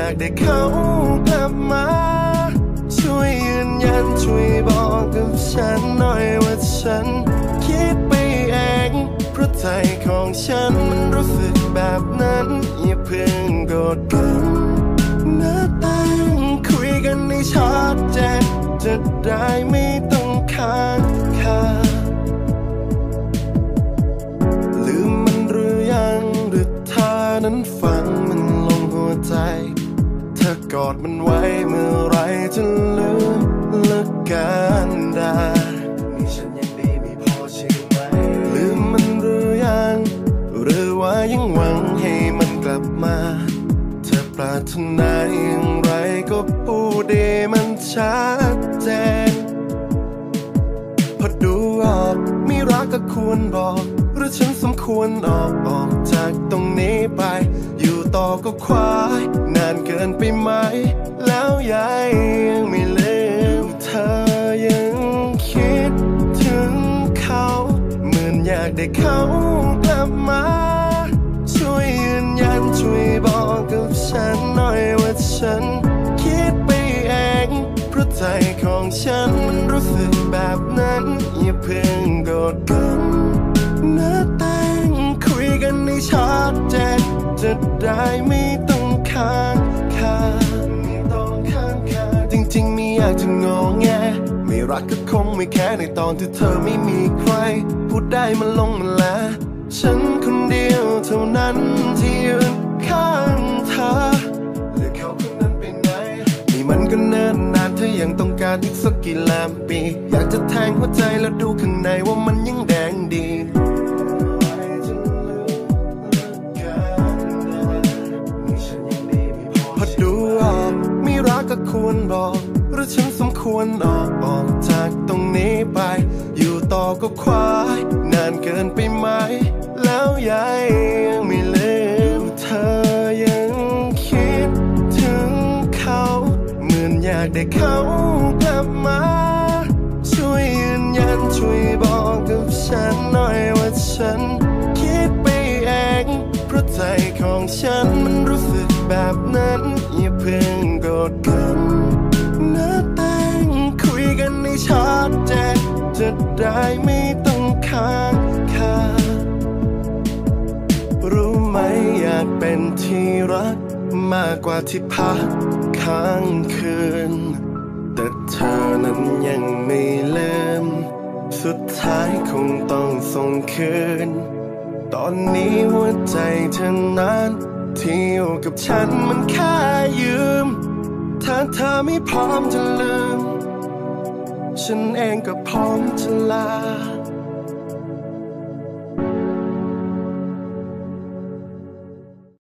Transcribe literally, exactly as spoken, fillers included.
ากได้เขากลับมาช่วยยืนยันช่วยบอกกับฉันหน่อยว่าฉันคิดไปเองเพราะใจของฉันมันรู้สึกแบบนั้นอย่าเพิ่งโกรธกันนะตั้งคุยกันให้ชัดเจนจะได้ไม่ต้องค้างคาลืมมันหรือยังหรือเธอนั้นฝังมันลงหัวใจเธอกอดมันไว้เมื่อไรจะลืมเลิกกันได้นี่ฉันยังดีไม่พอใช่ไหมลืมมันหรือยังหรือว่ายังหวังให้มันกลับมาเธอปรารถนาอย่างไรก็พูดได้มันชัดเจนพอดูออกไม่รักก็ควรบอกหรือฉันสมควรออกออกจากตรงนี้ไปอยู่ต่อก็ควายนานเกินไปไหมแล้วยายยังไม่ลืมเธอยังคิดถึงเขาเหมือนอยากได้เขากลับมาช่วยยืนยันช่วยบอกกับฉันหน่อยว่าฉันคิดไปเองเพราะใจของฉันมันรู้สึกแบบนั้นอย่าเพิ่งโกรธกันนะตั้งคุยกันให้ชัดเจนจะได้ไม่ต้องค้างคาไม่ต้องค้างคาจริงๆไม่อยากจะงอแงไม่รักก็คงไม่แค่ในตอนที่เธอไม่มีใครพูดได้มันลงมันละฉันคนเดียวเท่านั้นที่ยืนข้างเธอหรือเขาคนนั้นไปไหนนี่มันก็เนิ่นนานเธอยังต้องการอีกสักกี่ล้านปีอยากจะแทงหัวใจแล้วดูข้างในว่ามันยังแดงดีพอดูออกไม่รักก็ควรบอกหรือฉันสมควรออกออกจากตรงนี้ไปอยู่ต่อก็ควายนานเกินไปไหมแล้วยายยังไม่ลืมเธอยังคิดถึงเขาเหมือนอยากได้เขากลับมาช่วยยืนยันช่วยบอกกับฉันหน่อยว่าฉันคิดไปเองเพราะใจของฉันมันรู้สึกแบบนั้นอย่าเพิ่งโกรธกันนะตั้งคุยกันให้ชัดเจนจะได้ไม่ต้องค้างคารู้ไหมอยากเป็นที่รักมากกว่าที่พักค้างคืนแต่เธอนั้นยังไม่ลืมสุดท้ายคงต้องส่งคืนตอนนี้หัวใจเธอนั้นที่อยู่กับฉันมันแค่ยืมถ้าเธอไม่พร้อมจะลืมฉันเองก็พร้อมจะลา